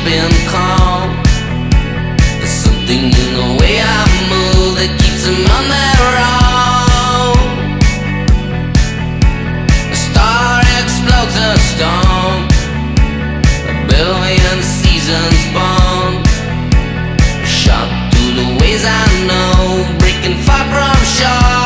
been calm. There's something in the way I move that keeps them on their own. A star explodes a storm, a billion seasons born, shot through the ways I know, breaking far from shore.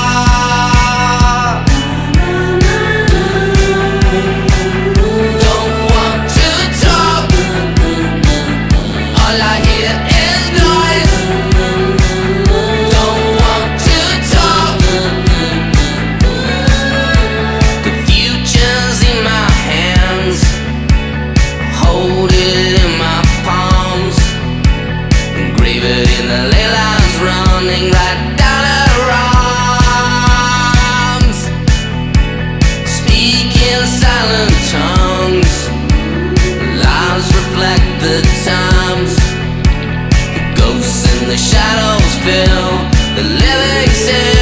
Running right down her arms, speaking silent tongues. Lives reflect the times. The ghosts in the shadows fill the living city.